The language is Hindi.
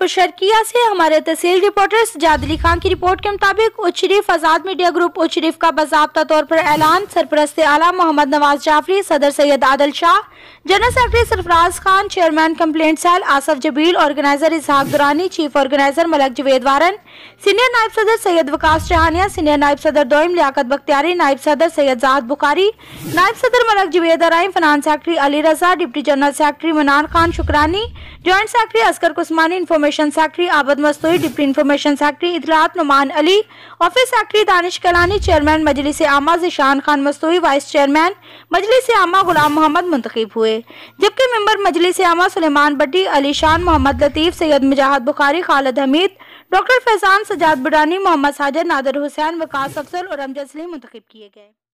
शर्किया से हमारे तहसील रिपोर्टर सजाद अली खान की रिपोर्ट के मुताबिक उच्च शरीफ आजाद मीडिया ग्रुप उच्च शरीफ का बाज़ाब्ता तौर पर ऐलान। सरपरस्त आला मोहम्मद नवाज जाफरी, सदर Syed Adil Shah, general secretary Sarfaraz Khan, chairman complaint cell Asaf Jabeel, organiser Ishaq Durrani, chief organiser Malik Javed Waran, senior नायब सदर सैयद वकास चहानिया, सीनियर नायब सदर दोइम लियाकत बख्तियारी, नायब सदर सैयद जाद बुखारी, नायब सदर मलक जवेद अराइम, finance secretary Ali Raza, deputy general secretary Manan Khan Shukrani, joint secretary Asghar Kusmani, information secretary Abad Masturi, deputy information secretary इतलात Noman Ali, office secretary Danish Kalani, chairman मजलिस आमा ज़िशान खान मस्तूरी, वाइस चेयरमैन मजलिस आमा गुलाम मोहम्मद मुंतखब हुए, जबकि मेंबर मजलिस आमा सुलेमान बट्टी, अली शान, मोहम्मद लतीफ, सैयद मुजाहिद बुखारी, खालिद हमीद, डॉक्टर फैजान, सजाद बुडानी, मोहम्मद साजिद, नादिर हुसैन, वकास अफजल और अमजद सलीम मुंतखब किए गए।